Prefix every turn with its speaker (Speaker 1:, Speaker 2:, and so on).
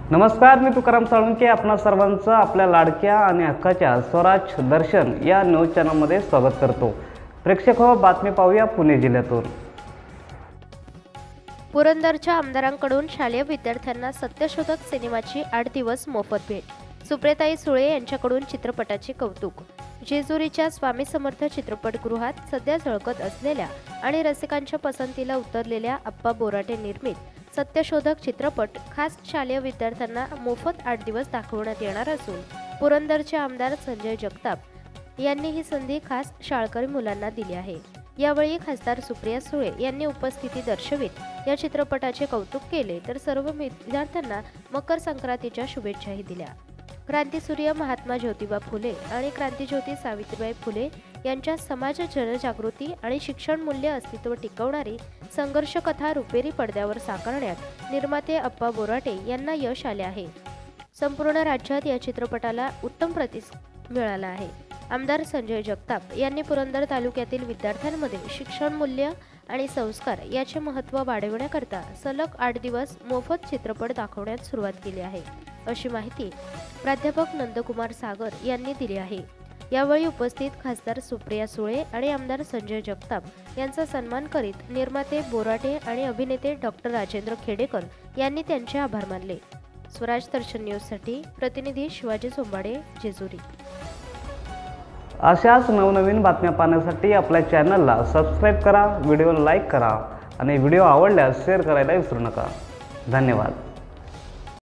Speaker 1: नमस्कार, मी तुकाराम साळुंके आपणा सर्वांचं आपल्या लाडक्या आणि हक्काच्या स्वराज दर्शन या न्यूज चॅनलमध्ये स्वागत करतो। प्रेक्षक हो, बातमी पाहूया पुणे जिल्ह्यातून।
Speaker 2: पुरंदरच्या आमदारांकडून शालेय विद्यार्थ्यांना सत्यशोधक सिनेमाची 8 दिवस मोफत भेट। सुप्रियाताई सुळे यांच्याकडून चित्रपटाचे कौतुक। जेजुरीच्या स्वामी समर्थ चित्रपटगृहात सध्या झळकत असलेल्या आणि रसिकांच्या पसंतीला उतरलेल्या अप्पा बोराटे निर्मित सत्यशोधक चित्रपट खास शालेय विद्यार्थ्यांना मोफत 8 दिवस दाखवण्यात येणार असून पुरंदरचे आमदार संजय जगताप यांनी ही संधी खास शाळकरी मुलांना दिली आहे। यावेळी खासदार सुप्रिया सुळे यांनी उपस्थिती दर्शवित या चित्रपटाचे कौतुक केले, तर सर्व विद्यार्थ्यांना मकर संक्रांतीच्या शुभेच्छाही दिल्या। क्रांतीसूर्य महात्मा ज्योतिबा फुले आणि क्रांतीज्योती सावित्रीबाई फुले यांच्या समाज जनजागृती आणि शिक्षण मूल्य अस्तित्व टिकवणारी संघर्ष कथा रुपेरी पडद्यावर साकारण्यात निर्माते अप्पा बोराटे यांना यश आले आहे। संपूर्ण राज्यात या चित्रपटाला उत्तम प्रतिसाद मिळाला आहे। आमदार संजय जगताप यांनी पुरंदर तालुक्यातील विद्यार्थ्यांमध्ये शिक्षण मूल्य आणि संस्कार याचे महत्त्व वाढविण्याकरता सलग 8 दिवस मोफत चित्रपट दाखवण्यास सुरुवात केली आहे, अशी माहिती प्राध्यापक नंदकुमार सागर यांनी दिली आहे। यावेळी उपस्थित खासदार सुप्रिया सुळे आणि आमदार संजय जगताप यांचा सन्मान करीत निर्माते बोराटे आणि अभिनेते डॉक्टर राजेंद्र खेडेकर यांनी त्यांचे आभार मानले। स्वराज दर्शन न्यूजसाठी प्रतिनिधी शिवाजी सोंबाडे, जेजुरी।
Speaker 1: अशाच नवनवीन बातम्या पाहण्यासाठी आपल्या चॅनलला सबस्क्राईब करा, व्हिडिओला लाईक करा आणि व्हिडिओ आवडल्यास शेअर करायला विसरू नका। धन्यवाद।